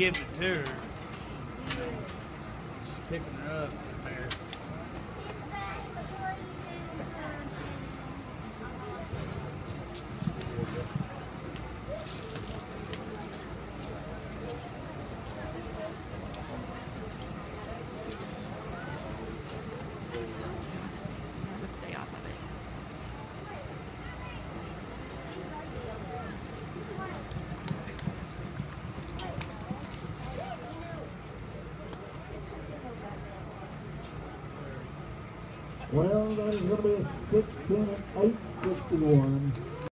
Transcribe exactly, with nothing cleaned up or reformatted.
giving it to her. Just picking her up there. Stay off of it. Well, that is going to be a sixteen and eight sixty-one.